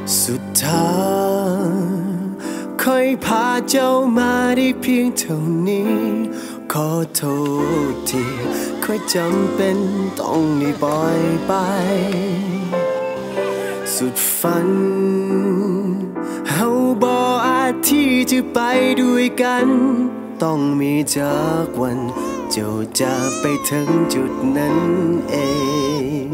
สุดท้ายค่อยพาเจ้ามาได้เพียงเท่านี้ขอโทษที่ค่อยจำเป็นต้องได้ปล่อยไปสุดฝันเฮาบ่อาจที่จะไปด้วยกันต้องมีจากวันเจ้าจะไปถึงจุดนั้นเอง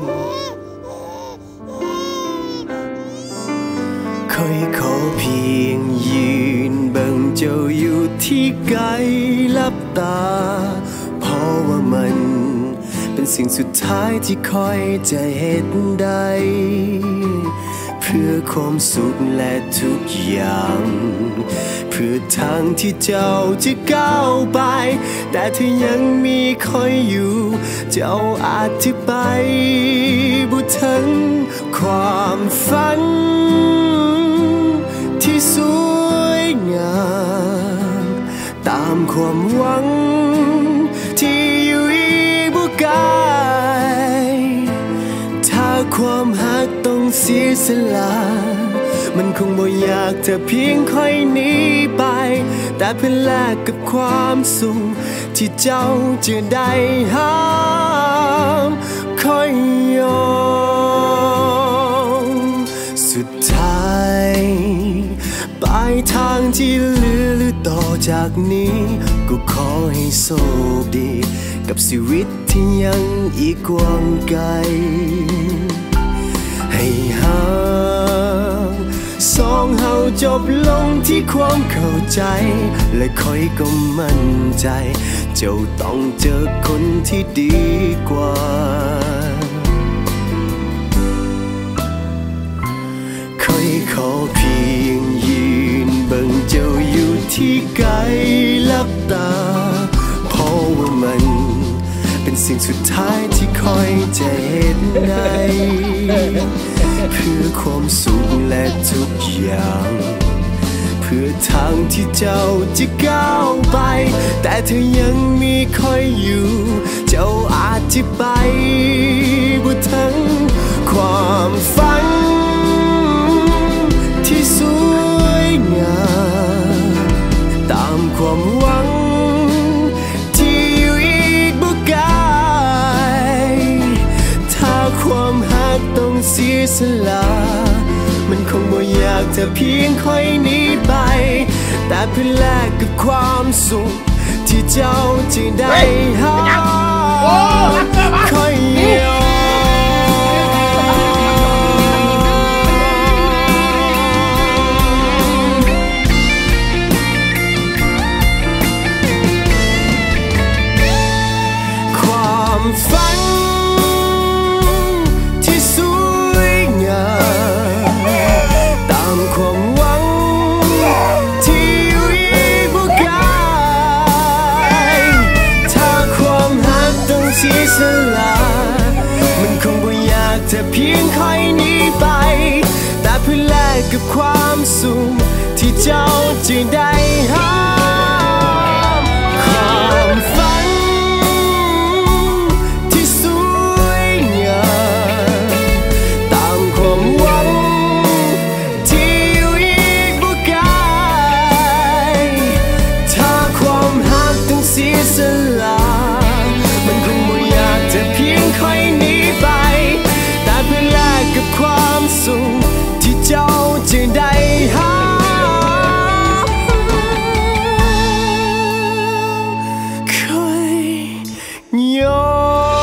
ค่อยขอเพียงยืนเบิ่งเจ้าอยู่ที่ไกลลับตาเพราะว่ามันเป็นสิ่งสุดท้ายที่คอยจะเห็นได้เพื่อความสุขและทุกอย่างเพื่อทางที่เจ้าจะก้าวไปแต่ถ้ายังมีคอยอยู่เจ้าอาจจะไปบ่ถึงความฝันที่สวยงามตามความหวังที่อยู่อีกบ่ไกลถ้าความหักต้องเสียสละมันคงบ่อยากจะเพียงค่อยหนีไปแต่เพื่อแลกกับความสุขที่เจ้าจะได้หาค่อยยอมสุดท้ายปลายทางที่เหลือต่อจากนี้ก็ขอให้โชคดีกับชีวิตที่ยังอีกกว้างไกลให้หาสองเฮาจบลงที่ความเข้าใจและคอยก็มั่นใจเจ้าต้องเจอคนที่ดีกว่าคอยขอเพียงยืนเบิ่งเจ้าอยู่ที่ไกลลับตาเพราะว่ามันเป็นสิ่งสุดท้ายที่คอยจะเห็นได้เพื่อความสุขและทุกอย่างเพื่อทางที่เจ้าจะก้าวไปแต่ถ้ายังมีคอยอยู่เจ้าอาจจะไปบ่ถึงความฝันที่สวยงามตามความหวังที่อยู่อีกบ่ไกลถ้าความหักต้องเสียสละมันคงบ่อยากจะเพียงค่อยหนีไปแต่เพื่อแลกกับความสุขที่เจ้าจะได้หาค่อยยอมความฝันที่สวยงามตามความหวังที่อยู่อีกบ่ไกลถ้าความหักต้องเสียสละมันคงบ่อยากจะเพียงค่อยหนีไปแต่เพื่อแลกกับความสุขที่เจ้าจะได้หาความฝันมันคงบ่อยากจะเพียงค่อยหนีไปแต่เพื่อแลกกับความสุขที่เจ้าจะได้หาค่อยยอม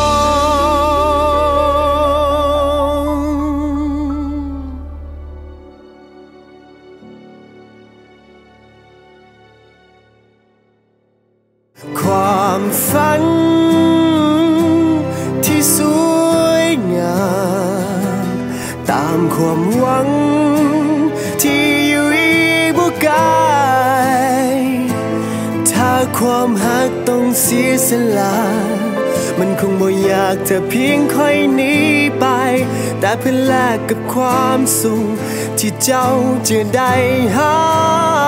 ความฝันที่สวยงามตามความหวังที่อยู่อีกบ่ไกลถ้าความหักต้องเสียสละมันคงบ่อยากจะเพียงค่อยหนีไปแต่เพื่อแลกกับความสุขที่เจ้าจะได้หา